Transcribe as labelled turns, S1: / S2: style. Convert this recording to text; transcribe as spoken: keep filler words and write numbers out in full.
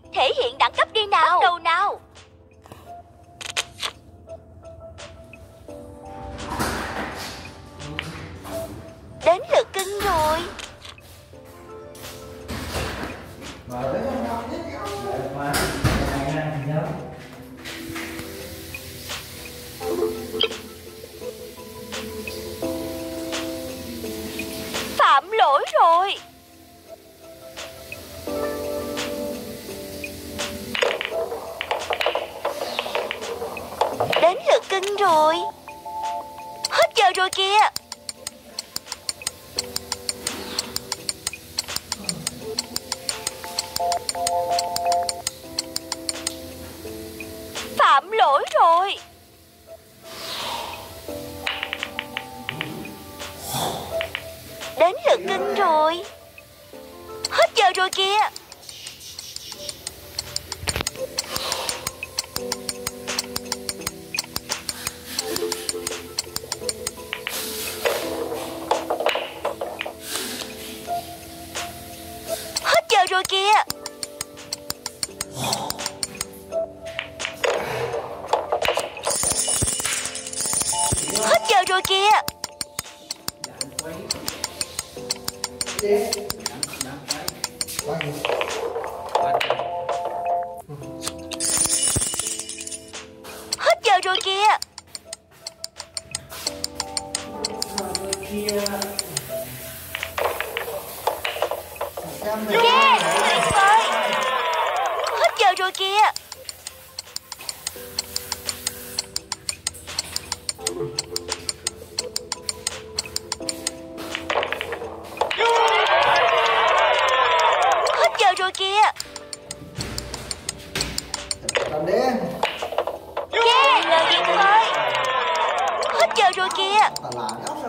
S1: Thể hiện đẳng cấp đi nào. Bắt đầu nào. Đến lượt cưng rồi. Phạm lỗi rồi. Đến lượt cưng rồi. Hết giờ rồi kìa. Phạm lỗi rồi. Đến lượt cưng rồi. Hết giờ rồi kìa. Hết giờ rồi kìa. Hết giờ rồi kìa. Hết giờ rồi kìa. Yeah, tuyệt vời. Hết giờ rồi kìa. Hết giờ rồi kìa. Yeah, lời tuyệt vời. Hết giờ rồi kìa.